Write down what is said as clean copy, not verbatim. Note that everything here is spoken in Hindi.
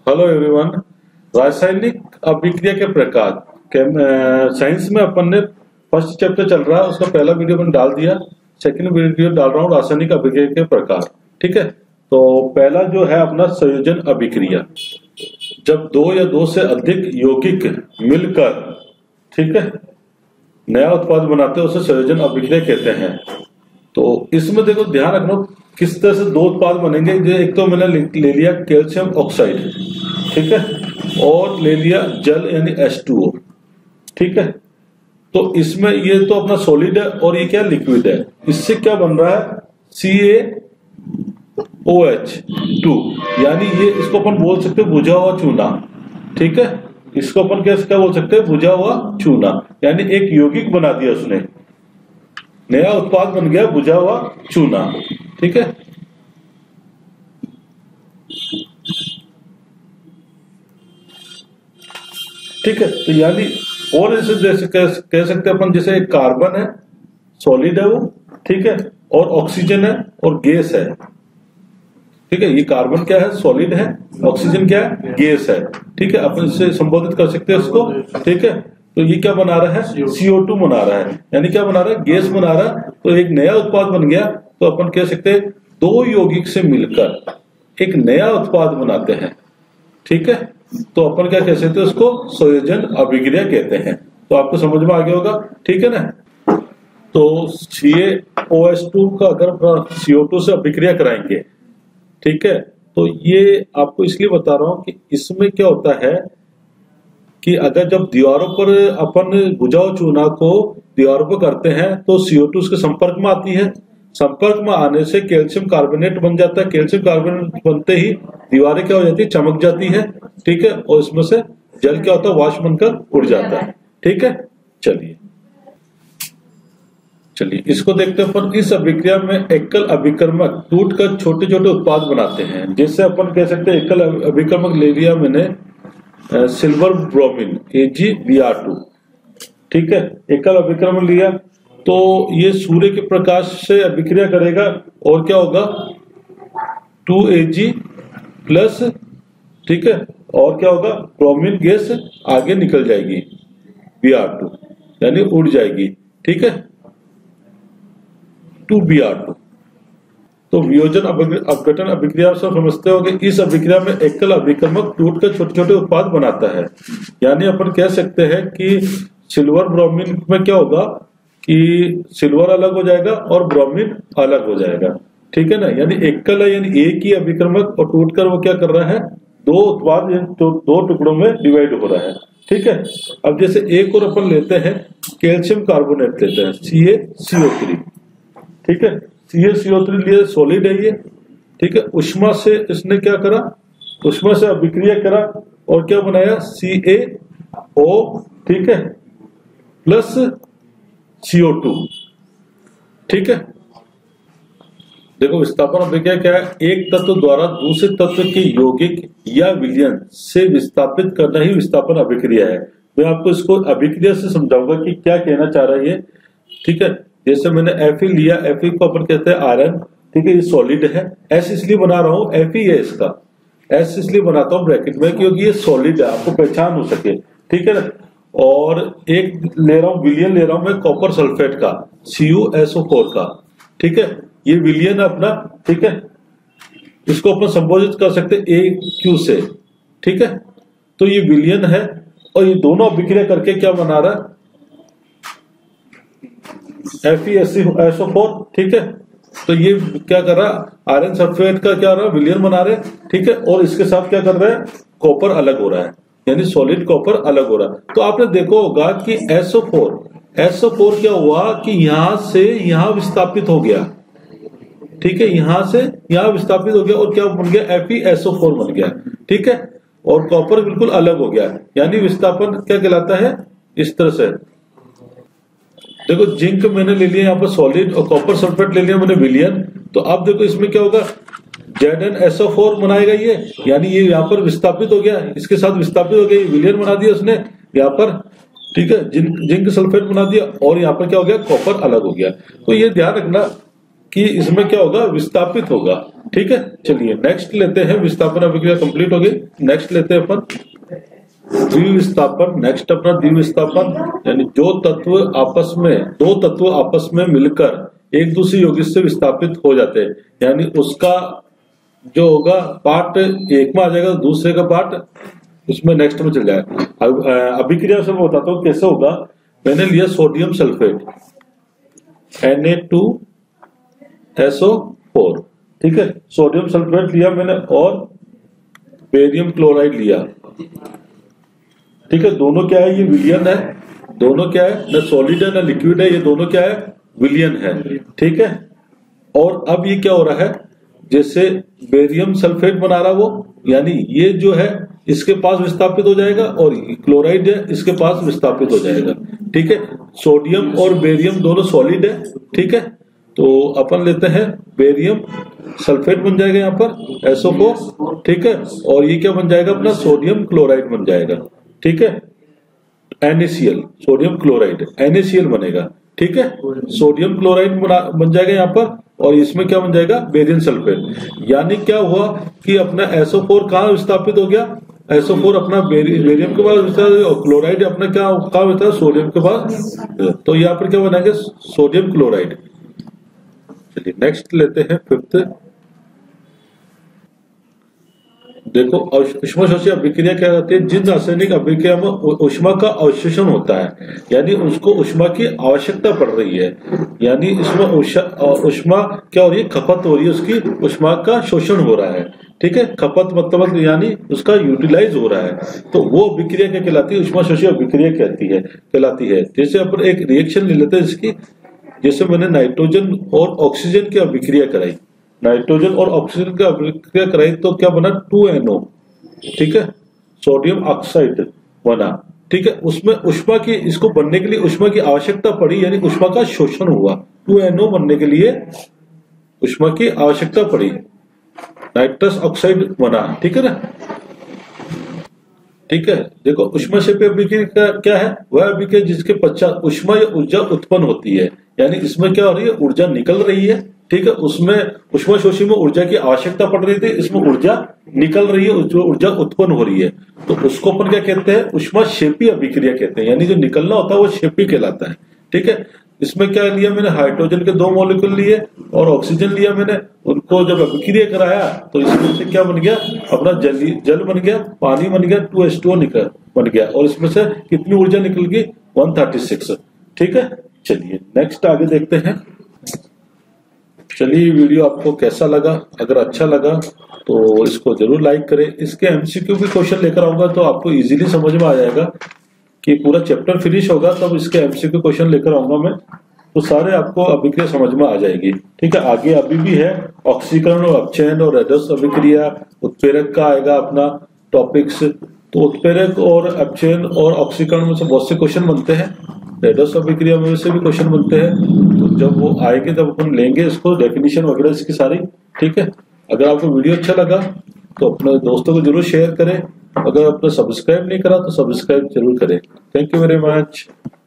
Hello everyone. रासायनिक अभिक्रिया के प्रकार साइंस में अपन ने फर्स्ट चैप्टर चल रहा है, उसका पहला वीडियो मैंने डाल दिया, सेकंड वीडियो डाल रहा हूँ रासायनिक अभिक्रिया के प्रकार। ठीक है, तो पहला जो है अपना संयोजन अभिक्रिया। जब दो या दो से अधिक यौगिक मिलकर ठीक है नया उत्पाद बनाते हैं उसे संयोजन अभिक्रिया कहते हैं। तो इसमें देखो ध्यान रखना किस तरह से दो उत्पाद बनेंगे। जो एक तो मैंने ले लिया कैल्शियम ऑक्साइड, ठीक है, और ले लिया जल यानी H2O, ठीक है। तो इसमें ये तो अपना सॉलिड है और ये क्या लिक्विड है। इससे क्या बन रहा है CaOH2, यानी ये इसको अपन बोल सकते हैं बुझा हुआ चूना। ठीक है, इसको अपन क्या बोल सकते हैं बुझा हुआ चूना, यानी एक यौगिक बना दिया उसने, नया उत्पाद बन गया बुझा हुआ चूना। ठीक है, ठीक है। तो यानी और ऐसे जैसे कह सकते हैं अपन, जैसे एक कार्बन है सॉलिड है वो, ठीक है, और ऑक्सीजन है और गैस है। ठीक है, ये कार्बन क्या है सॉलिड है, ऑक्सीजन क्या है गैस है। ठीक है, अपन इससे संबोधित कर सकते हैं इसको। ठीक है, तो ये क्या बना रहा है CO2 बना रहा है, यानी क्या बना रहा है गैस बना रहा है। तो एक नया उत्पाद बन गया। तो अपन कह सकते हैं दो यौगिक से मिलकर एक नया उत्पाद बनाते हैं। ठीक है, तो अपन क्या कह सकते हैं उसको संयोजन अभिक्रिया कहते हैं। तो आपको समझ में आ गया होगा, ठीक है ना। तो CaOH2 का अगर CO2 से अभिक्रिया कराएंगे, ठीक है, तो ये आपको इसलिए बता रहा हूं कि इसमें क्या होता है कि अगर जब दीवारों पर अपन बुझाऊ चूना को दीवारों पर करते हैं तो CO2 उसके संपर्क में आती है। संपर्क में आने से कैल्शियम कार्बोनेट बन जाता है। कैल्शियम कार्बोनेट बनते ही दीवारें क्या हो जाती है चमक जाती है। ठीक है, और इसमें से जल क्या होता है वाष्प बनकर उड़ जाता है। ठीक है, चलिए इसको देखते हैं। अपन इस अभिक्रिया में एकल अभिकर्मक टूटकर छोटे छोटे उत्पाद बनाते हैं। जैसे अपन कह सकते हैं एकल अभिकर्मक ले लिया मैंने सिल्वर ब्रोमीन AgBr2। ठीक है, एकल अभिकर्मक लिया तो ये सूर्य के प्रकाश से अभिक्रिया करेगा और क्या होगा 2Ag प्लस, ठीक है, और क्या होगा ब्रोमीन गैस आगे निकल जाएगी Br2, यानी उड़ जाएगी। ठीक है, 2Br2। तो वियोजन अपघटन अभिक्रिया से समझते हो कि इस अभिक्रिया में एकल अभिकर्मक टूटकर छोटे छोटे उत्पाद बनाता है। यानी अपन कह सकते हैं कि सिल्वर ब्रोमीन में क्या होगा कि सिल्वर अलग हो जाएगा और ब्रोमीन अलग हो जाएगा। ठीक है ना, यानी एकल है, यानी एक ही अभिकर्मक और टूटकर वो क्या कर रहा है दो उत्पाद तो दो टुकड़ों में डिवाइड हो रहा है। ठीक है, अब जैसे एक और अपन लेते हैं कैल्शियम कार्बोनेट लेते हैं CaCO3। ठीक है, CaCO3 लिए सॉलिड है ये। ठीक है, उष्मा से इसने क्या करा, उष्मा से अभिक्रिया करा और क्या बनाया CaO, ठीक है, प्लस CO2। ठीक है, देखो विस्थापन अभिक्रिया क्या है, एक तत्व द्वारा दूसरे तत्व के यौगिक या विलयन से विस्थापित करना ही विस्थापन अभिक्रिया है। मैं आपको इसको अभिक्रिया से समझाऊंगा कि क्या कहना चाह रहा है ये। ठीक है, जैसे मैंने Fe लिया, Fe को अपन कहते हैं आयरन। ठीक है, ये सॉलिड है। S इसलिए बना रहा हूं, Fe है इसका, S इसलिए बनाता हूं ब्रैकेट में क्योंकि ये सॉलिड है, आपको पहचान हो सके। ठीक है ना, और एक ले रहा हूं विलियन ले रहा हूं मैं कॉपर सल्फेट का CuSO4 का। ठीक है, ये विलियन है अपना। ठीक है, इसको अपन संबोधित कर सकते हैं AQ से। ठीक है, तो ये विलियन है और ये दोनों अभिक्रिया करके क्या बना रहा है FeSO4। ठीक है, तो ये क्या कर रहा है आयरन सल्फेट का क्या हो रहा है विलियन बना रहे। ठीक है, और इसके साथ क्या कर रहे हैं कॉपर अलग हो रहा है, यानी सॉलिड कॉपर अलग हो रहा है। तो आपने देखो होगा कि SO4 क्या हुआ कि यहां से यहां विस्थापित हो गया। ठीक है, यहां से यहां विस्थापित हो गया और क्या बन गया FeSO4 बन गया। ठीक है, और कॉपर बिल्कुल अलग हो गया, यानी विस्थापन क्या कहलाता है इस तरह से। देखो जिंक मैंने ले लिया यहाँ पर सॉलिड और कॉपर सल्फेट ले लिया मैंने विलियन। तो अब देखो इसमें क्या होगा ZnSO4 बनाएगा ये, यानी ये यहाँ पर विस्थापित हो गया, इसके साथ विस्थापित हो गया, ये विलियन बना दिया उसने यहाँ पर। ठीक है, जिंक सल्फेट बना दिया और यहाँ पर क्या हो गया कॉपर अलग हो गया। तो ये ध्यान रखना कि इसमें क्या होगा, विस्थापित होगा। ठीक है, चलिए नेक्स्ट लेते हैं, विस्थापन अभिक्रिया कंप्लीट हो गई। नेक्स्ट लेते हैं अपन द्विविस्थापन। नेक्स्ट अपना द्विविस्थापन, यानी दो तत्व आपस में मिलकर एक दूसरे यौगिक से विस्थापित हो जाते हैं, यानी उसका जो होगा पार्ट एक में आ जाएगा, दूसरे का पार्ट उसमें नेक्स्ट में चल जाएगा। अभिक्रिया से मैं बताता हूँ कैसे होगा। मैंने लिया सोडियम सल्फेट Na2SO4, ठीक है, सोडियम सल्फेट लिया मैंने और बेरियम क्लोराइड लिया। ठीक है, दोनों क्या है, ये विलियन है, दोनों क्या है, न सॉलिड है न लिक्विड है, ये दोनों क्या है, विलियन है। ठीक है, और अब ये क्या हो रहा है, जैसे बेरियम सल्फेट बना रहा वो, यानी ये जो है इसके पास विस्थापित हो जाएगा और क्लोराइड है इसके पास विस्थापित हो जाएगा। ठीक है, सोडियम और बेरियम दोनों सॉलिड है। ठीक है, तो अपन लेते हैं बेरियम सल्फेट बन जाएगा यहाँ पर SO4। ठीक है, और ये क्या बन जाएगा अपना, सोडियम क्लोराइड बन जाएगा। ठीक है, NaCl, सोडियम क्लोराइड NaCl बनेगा। ठीक है, सोडियम क्लोराइड बन जाएगा यहाँ पर, और इसमें क्या बन जाएगा, बेरियम सल्फेट। यानी क्या हुआ कि अपना SO4 कहाँ विस्थापित हो गया, SO4 अपना बेरियम के पास विस्थापित, और क्लोराइड अपना क्या कहाँ विस्थापित, सोडियम के पास। तो यहाँ पर क्या बनाएंगे, सोडियम क्लोराइड। चलिए नेक्स्ट लेते हैं फिफ्थ। देखो ऊष्माशोषी अभिक्रिया क्या कहते हैं, जिन रासायनिक अभिक्रिया में ऊष्मा का अवशोषण होता है, यानी उसको ऊष्मा की आवश्यकता पड़ रही है, यानी इसमें ऊष्मा क्या हो रही है, खपत हो रही है, उसकी ऊष्मा का शोषण हो रहा है। ठीक है, खपत मतलब यानी उसका यूटिलाइज हो रहा है, तो वो अभिक्रिया क्या कहलाती है, ऊष्माशोषी अभिक्रिया कहलाती है। जैसे अपन एक रिएक्शन ले लेते हैं इसकी, जैसे मैंने नाइट्रोजन और ऑक्सीजन की अभिक्रिया कराई, नाइट्रोजन और ऑक्सीजन की अभिक्रिया कराई तो क्या बना, 2NO। ठीक है, सोडियम ऑक्साइड बना। ठीक है, उसमें ऊष्मा की, इसको बनने के लिए ऊष्मा की आवश्यकता पड़ी, यानी ऊष्मा का शोषण हुआ। 2NO बनने के लिए ऊष्मा की आवश्यकता पड़ी, नाइट्रस ऑक्साइड बना। ठीक है ना। ठीक है, देखो ऊष्माक्षेपी अभिक्रिया क्या है, वह अभिक्रिया जिसके पश्चात ऊष्मा या ऊर्जा उत्पन्न होती है, यानी इसमें क्या हो रही है, ऊर्जा निकल रही है। ठीक है, उसमें ऊष्माशोषी में ऊर्जा की आवश्यकता पड़ रही थी, इसमें ऊर्जा निकल रही है, ऊर्जा उत्पन्न हो रही है, तो उसको अपन क्या कहते हैं, ऊष्माक्षेपी अभिक्रिया कहते हैं, यानी जो निकलना होता है वो क्षेपी कहलाता है। ठीक है, इसमें क्या लिया मैंने, हाइड्रोजन के 2 मॉलिक्यूल लिए और ऑक्सीजन लिया मैंने, उनको जब अभिक्रिया कराया तो इसमें से क्या बन गया, अपना जल बन गया, पानी बन गया, 2H2O बन गया, और इसमें से कितनी ऊर्जा निकल गई, 136। ठीक है, चलिए नेक्स्ट आगे देखते हैं। चलिए वीडियो आपको कैसा लगा, अगर अच्छा लगा तो इसको जरूर लाइक करें। इसके MCQ भी क्वेश्चन लेकर आऊंगा तो आपको इजीली समझ में आ जाएगा कि पूरा चैप्टर फिनिश होगा, तब इसके MCQ क्वेश्चन लेकर आऊंगा मैं, तो सारे आपको अभिक्रिया समझ में आ जाएगी। ठीक है, आगे अभी भी है ऑक्सीकरण और अपचयन और रेडोस अभिक्रिया, उत्प्रेरक का आएगा अपना टॉपिक्स, तो उत्प्रेरक और अपचयन और ऑक्सीकरण में से बहुत से क्वेश्चन बनते हैं, रेडोस अभिक्रिया में से भी क्वेश्चन बनते हैं, तो जब वो आएंगे तब अपन लेंगे इसको, डेफिनेशन वगैरह इसकी सारी। ठीक है, अगर आपको वीडियो अच्छा लगा तो अपने दोस्तों को जरूर शेयर करें, अगर आपने सब्सक्राइब नहीं करा तो सब्सक्राइब जरूर करें। Thank you very much.